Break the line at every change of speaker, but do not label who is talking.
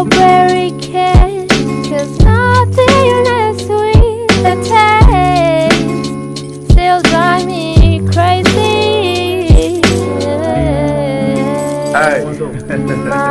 strawberry kiss, 'cause nothing as sweet the taste still drive me crazy.
Hey.